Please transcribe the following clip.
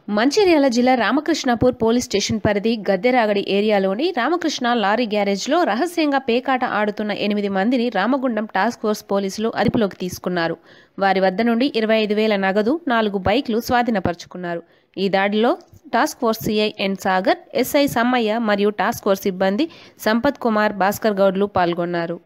మంచిర్యాల జిల్లా Ramakrishnapur police station పరిధి గద్దెరాగడి ఏరియాలోని Ramakrishna lorry గ్యారేజ్లో రహస్యంగా పేకాట ఆడుతున్న 8 మందిని రామగుండం టాస్క్ ఫోర్స్ పోలీసులు అదుపులోకి తీసుకున్నారు. వారి వద్ద నుండి 25,000 నగదు, 4 బైక్లు స్వాధీనపరుచుకున్నారు. ఈ దాడిలో task force CI N Sagar, SI Sammayya మరియు టాస్క్ ఫోర్స్ సిబ్బంది సంపత్ కుమార్, భాస్కర్ గౌడ్లు పాల్గొన్నారు.